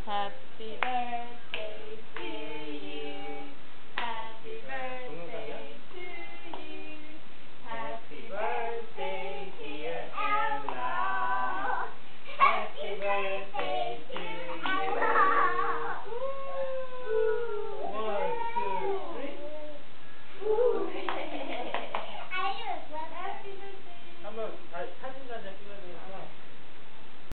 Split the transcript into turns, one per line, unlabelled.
Happy birthday to you. Happy birthday to you. Happy birthday, dear Ella. Happy birthday.